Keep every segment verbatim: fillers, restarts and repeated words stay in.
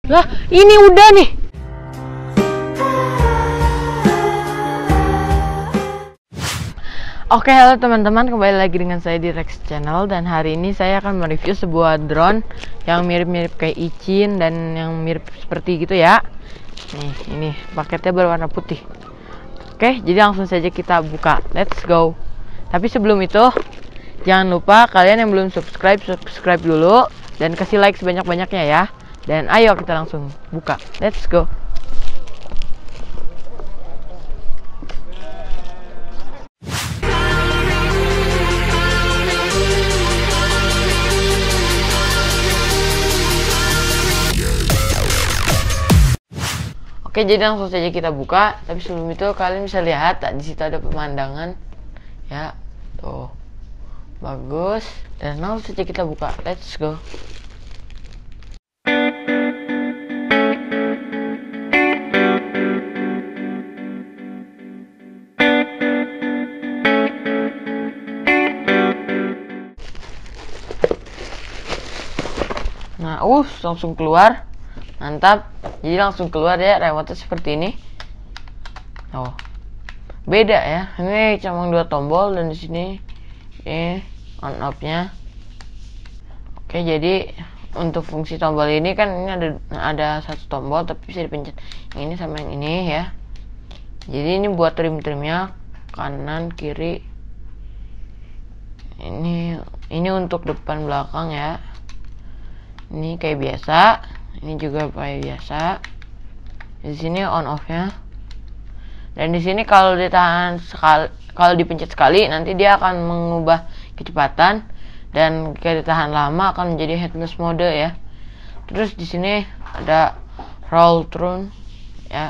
Lah, ini udah nih. Oke, halo teman-teman, kembali lagi dengan saya di Rex Channel. Dan hari ini saya akan mereview sebuah drone yang mirip-mirip kayak Ichin dan yang mirip seperti gitu ya. Nih, ini paketnya berwarna putih. Oke, jadi langsung saja kita buka. Let's go. Tapi sebelum itu, jangan lupa kalian yang belum subscribe, subscribe dulu dan kasih like sebanyak-banyaknya ya. Dan ayo kita langsung buka. Let's go. Oke, jadi langsung saja kita buka. Tapi sebelum itu kalian bisa lihat di situ ada pemandangan, ya, tuh, bagus. Dan langsung saja kita buka. Let's go. Nah, uh, langsung keluar. Mantap. Jadi langsung keluar ya, remote seperti ini. Oh, beda ya. Ini cuma dua tombol dan di sini ini on off-nya. Oke, jadi untuk fungsi tombol ini kan ini ada ada satu tombol tapi bisa dipencet yang ini sama yang ini ya. Jadi ini buat trim-trimnya kanan kiri. Ini ini untuk depan belakang ya. Ini kayak biasa. Ini juga kayak biasa. Di sini on off-nya. Dan di sini kalau ditahan sekali, kalau dipencet sekali nanti dia akan mengubah kecepatan, dan jika ditahan lama akan menjadi headless mode ya. Terus di sini ada roll turn ya.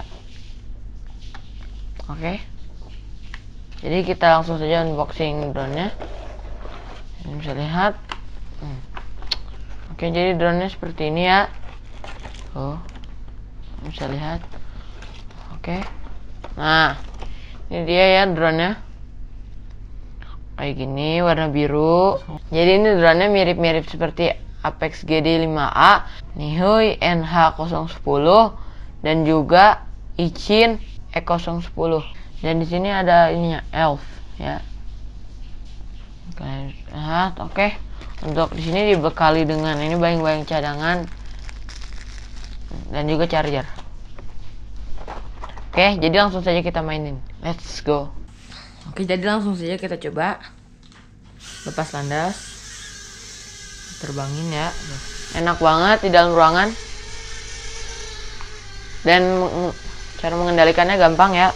Oke. Jadi kita langsung saja unboxing drone-nya. Ini bisa lihat. Hmm. Oke, jadi drone-nya seperti ini ya. Oh, bisa lihat. Oke. Nah, ini dia ya drone-nya. Kayak gini, warna biru. Jadi ini drone-nya mirip-mirip seperti Apex G D lima A, Nihui N H nol satu dan juga Ichin E nol satu. Dan di sini ada ininya Elf ya. Kalian lihat, oke. Untuk di sini dibekali dengan ini bayang-bayang cadangan dan juga charger. Oke, jadi langsung saja kita mainin. Let's go. Oke, jadi langsung saja kita coba lepas landas, terbangin ya. Enak banget di dalam ruangan, dan cara mengendalikannya gampang ya.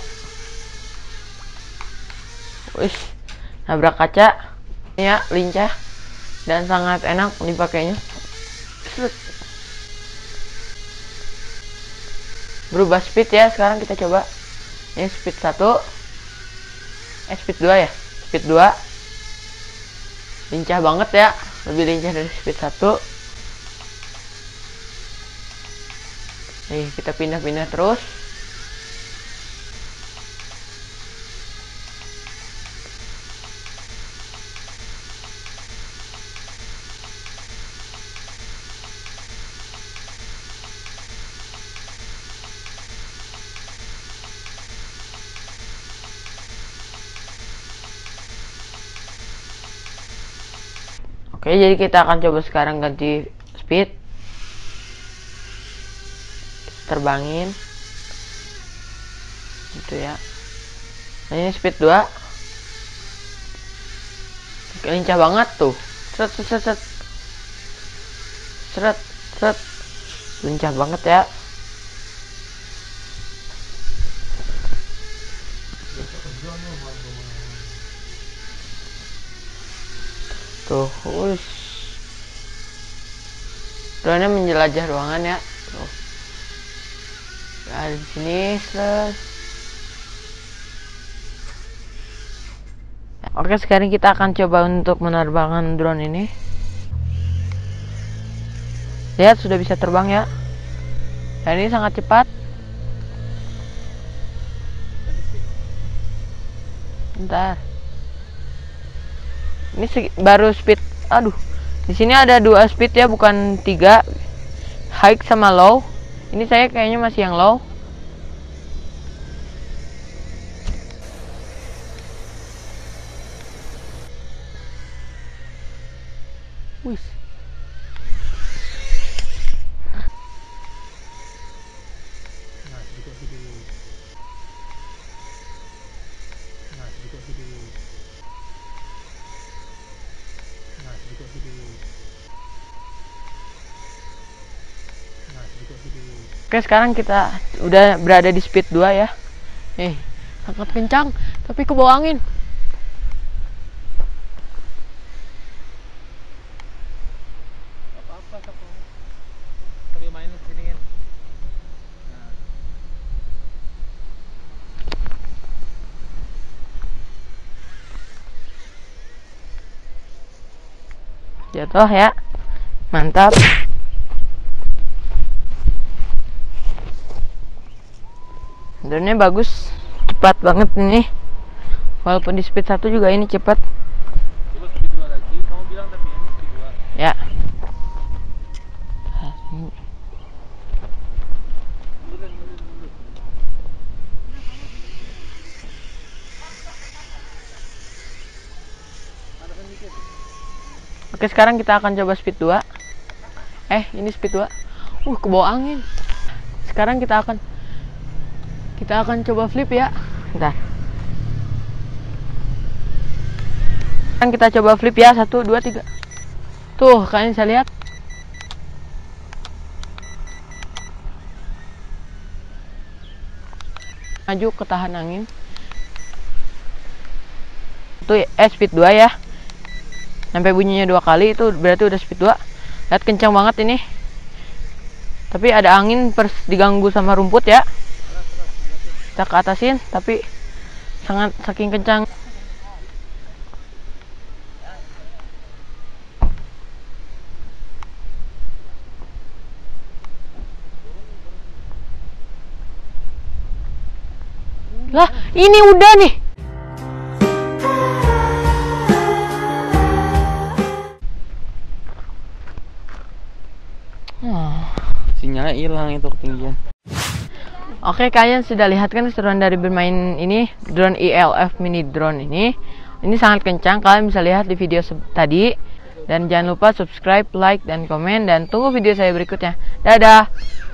Wih, nabrak kaca ya, lincah dan sangat enak dipakainya. Berubah speed ya. Sekarang kita coba ini speed satu, eh speed dua ya, speed dua, lincah banget ya, lebih lincah dari speed satu. Nih kita pindah-pindah terus. Oke, jadi kita akan coba sekarang ganti speed. Terbangin. Gitu ya. Nah, ini speed dua. Lincah banget tuh. Seret seret seret. Seret seret. Lincah banget ya. Tuh, us. Drone-nya menjelajah ruangan ya. Tuh. Nah, di sini set. Oke, sekarang kita akan coba untuk menerbangkan drone ini. Lihat, sudah bisa terbang ya. Dan ini sangat cepat. Bentar. Ini baru speed. Aduh, di sini ada dua speed ya, bukan tiga, high sama low. Ini saya kayaknya masih yang low. Wih. Oke, sekarang kita udah berada di speed dua ya. Eh, sangat kencang, tapi ke bawah angin. Apa-apa sambil main sini kan. Jatuh ya. Mantap. Drone-nya bagus, cepat banget ini. Walaupun di speed satu juga ini cepat. Coba speed dua lagi, kamu bilang tapi ini speed dua. Ya. Oke, sekarang kita akan coba speed dua. Eh, ini speed dua. Uh, ke bawah angin. Sekarang kita akan Kita akan coba flip ya. Bentar. Sekarang kita coba flip ya. Satu, dua, tiga. Tuh, kalian bisa lihat. Maju, ketahan angin. Itu eh speed dua ya. Sampai bunyinya dua kali, itu berarti udah speed dua. Lihat, kencang banget ini. Tapi ada angin pers diganggu sama rumput ya. Kita ke atasin, tapi sangat saking kencang. Lah, ini udah nih. Sinyalnya hilang itu ketinggian. Oke, kalian sudah lihat kan keseruan dari bermain ini, drone E L F mini drone ini. Ini sangat kencang, kalian bisa lihat di video tadi. Dan jangan lupa subscribe, like, dan komen. Dan tunggu video saya berikutnya. Dadah!